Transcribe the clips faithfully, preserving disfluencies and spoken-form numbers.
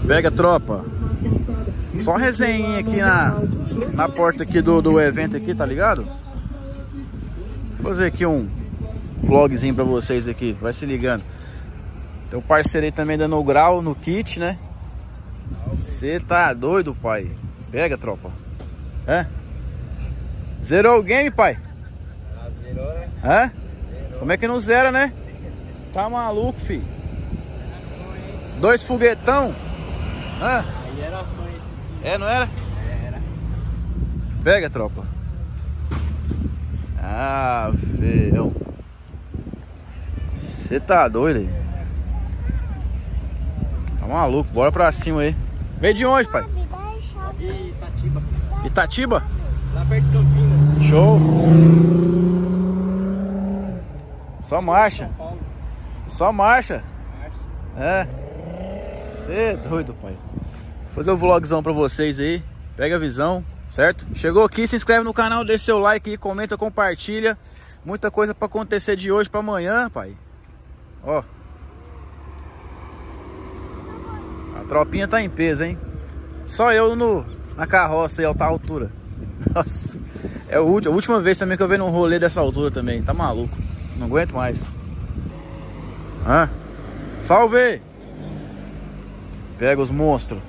Pega, tropa. Só resenha aqui na, na porta aqui do, do evento aqui, tá ligado? Vou fazer aqui um vlogzinho pra vocês aqui, vai se ligando. Tem o parceiro aí também dando o grau no kit, né? Você tá doido, pai? Pega, tropa. Hã? Zerou o game, pai? Ah, zerou, né? Hã? Como é que não zera, né? Tá maluco, filho? Dois foguetão? Hã? Aí era sonho esse dia. É, não era? Era. Pega, tropa. Ah, feio. Você tá doido aí? Tá maluco, bora pra cima aí. Veio de onde, pai? De Itatiba. Itatiba? Lá perto de Campinas. Show. Só marcha. São Paulo. Só marcha. Marcha. É. Você é doido, pai. Vou fazer o um vlogzão pra vocês aí. Pega a visão, certo? Chegou aqui, se inscreve no canal, deixa seu like aí, comenta, compartilha. Muita coisa pra acontecer de hoje pra amanhã, pai. Ó. A tropinha tá em peso, hein? Só eu no, na carroça aí, alta altura. Nossa. É a última vez também que eu venho num rolê dessa altura também. Tá maluco. Não aguento mais. Hã? Salve! Pega os monstros.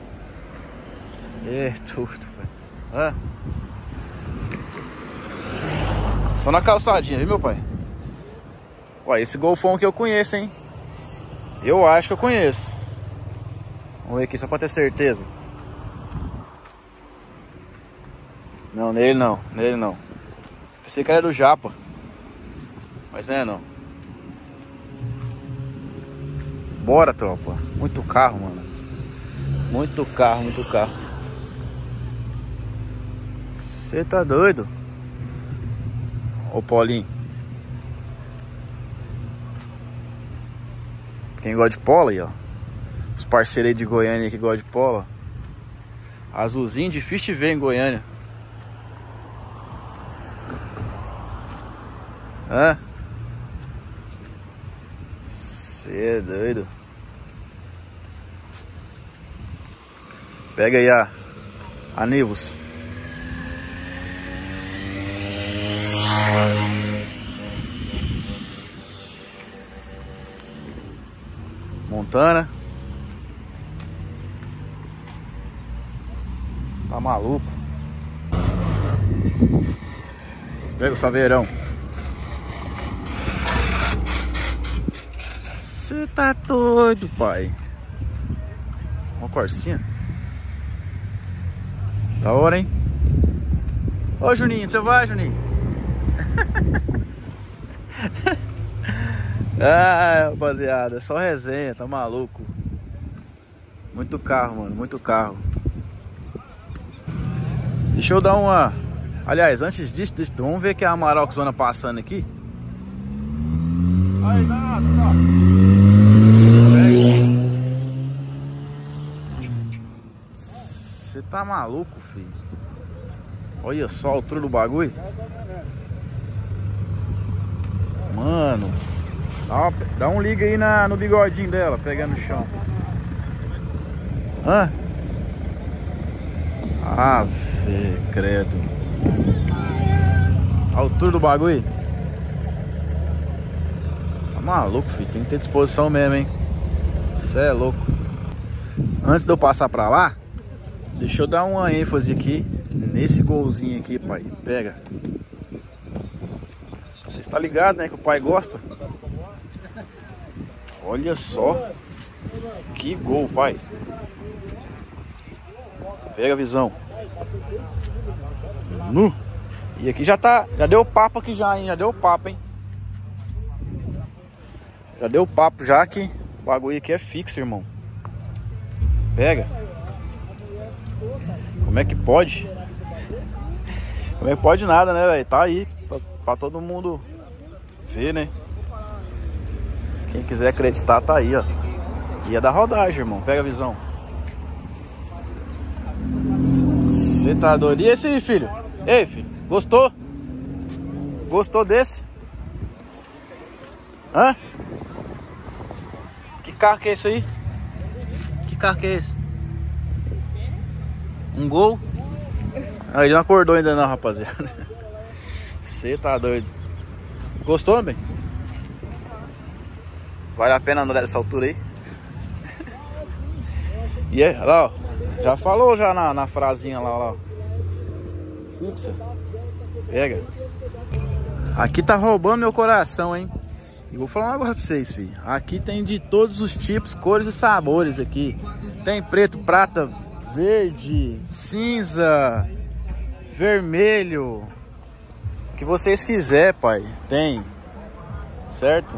É tudo, velho. Hã? Só na calçadinha, viu, meu pai? Ué, esse golfão que eu conheço, hein? Eu acho que eu conheço. Vamos ver aqui só pra ter certeza. Não, nele não, nele não. Pensei que era do Japa. Mas é não. Bora, tropa. Muito carro, mano. Muito carro, muito carro. Você tá doido? Ô, Paulinho. Quem gosta de polo aí, ó. Os parceiros aí de Goiânia que gostam de polo. Azulzinho, difícil de ver em Goiânia. Hã? Cê é doido. Pega aí a, a Nivus. Montana. Tá maluco. Pega o Saveirão. Você tá doido, pai. Uma Corsinha. Da hora, hein? Ô, Juninho, você vai, Juninho? Ah, rapaziada, só resenha, tá maluco. Muito carro, mano, muito carro. Deixa eu dar uma... Aliás, antes disso, deixa... vamos ver que a Amarokzona passando aqui. Aí, danado, tá. Você tá maluco, filho? Olha só a altura do bagulho. Mano, dá, uma... dá um liga aí na... no bigodinho dela, pegando no chão. Hã? Ah, fê, credo. A altura do bagulho. Tá maluco, filho. Tem que ter disposição mesmo, hein? Cê é louco. Antes de eu passar pra lá, deixa eu dar uma ênfase aqui nesse golzinho aqui, pai. Pega. Você está ligado, né? Que o pai gosta. Olha só. Que gol, pai. Pega a visão. Nu. E aqui já tá. Já deu papo aqui já, hein? Já deu papo, hein? Já deu papo já que o bagulho aqui é fixo, irmão. Pega. Como é que pode? Como é que pode nada, né, velho? Tá aí pra, pra todo mundo ver, né? Quem quiser acreditar, tá aí, ó. E é da rodagem, irmão. Pega a visão. Você tá doido? E esse aí, filho? Ei, filho, gostou? Gostou desse? Hã? Que carro que é esse aí? Que carro que é esse? Um Gol? Ah, ele não acordou ainda não, rapaziada. Você tá doido. Gostou, bem? Vale a pena andar nessa altura aí? E yeah, lá, ó. Já falou já na, na frasinha lá, lá. Fixa. Pega. Aqui tá roubando meu coração, hein? E vou falar agora pra vocês, filho. Aqui tem de todos os tipos, cores e sabores aqui. Tem preto, prata, verde, cinza, vermelho. O que vocês quiser, pai. Tem. Certo?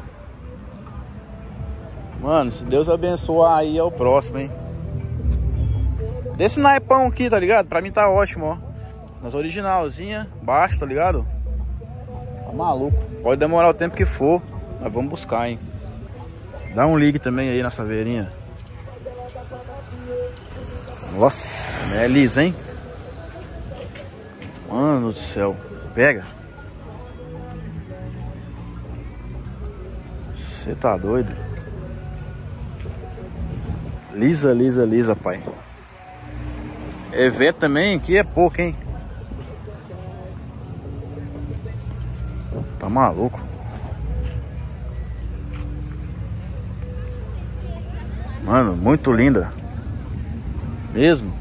Mano, se Deus abençoar aí é o próximo, hein? Desse naipão aqui, tá ligado? Pra mim tá ótimo, ó. Nas originalzinhas, baixo, tá ligado? Tá maluco. Pode demorar o tempo que for, mas vamos buscar, hein? Dá um ligue também aí na saveirinha. Nossa, é lisa, hein? Mano do céu. Pega. Você tá doido? Lisa, lisa, lisa, pai. Evento também aqui é pouco, hein? Tá maluco? Mano, muito linda. Mesmo?